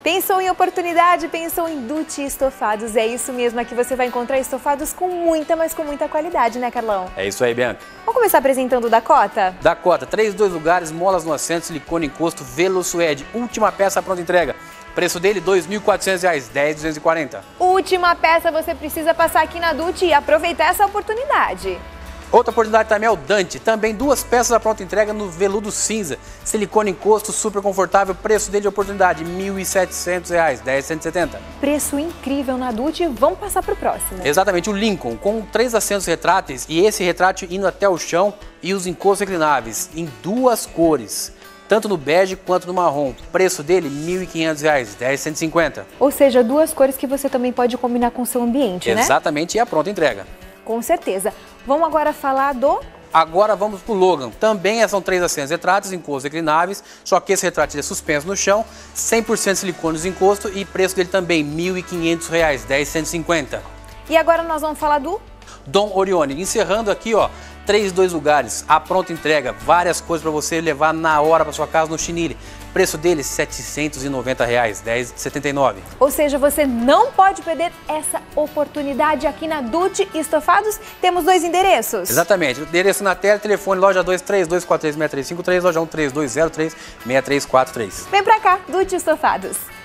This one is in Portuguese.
Pensou em oportunidade? Pensou em Dutti Estofados. É isso mesmo, aqui você vai encontrar estofados com muita, mas com muita qualidade, né, Carlão? É isso aí, Bianca. Vamos começar apresentando o Dakota? Dakota, 3 2 lugares, molas no assento, silicone encosto, Velosuede. Última peça pronta entrega. Preço dele, R$ 2.400, 10.240. Última peça, você precisa passar aqui na Dutti e aproveitar essa oportunidade. Outra oportunidade também é o Dante, também 2 peças à pronta entrega no veludo cinza, silicone encosto, super confortável, preço dele de oportunidade, R$ 1.700, 10.170. Preço incrível na Dutti, vamos passar para o próximo. Exatamente, o Lincoln, com 3 assentos retráteis e esse retrátil indo até o chão e os encostos reclináveis, em 2 cores, tanto no bege quanto no marrom. Preço dele, R$ 1.500, 10.150. Ou seja, 2 cores que você também pode combinar com o seu ambiente, né? Exatamente, e a pronta entrega. Com certeza. Vamos agora falar do... Agora vamos para o Logan. Também são 3 assentos retráteis, encostos reclináveis, só que esse retrátil é suspenso no chão, 100% silicone nos encostos e preço dele também R$ 1.500, 10.150. E agora nós vamos falar do... Dom Orione. Encerrando aqui, ó, 3 2 lugares, a pronta entrega, várias coisas para você levar na hora para sua casa no chinile. Preço dele, R$ 790, 10,79. Ou seja, você não pode perder essa oportunidade aqui na Dutti Estofados. Temos 2 endereços. Exatamente. Endereço na tela, telefone, loja 2 3243 6353, loja 1 3203 6343. Vem pra cá, Dutti Estofados.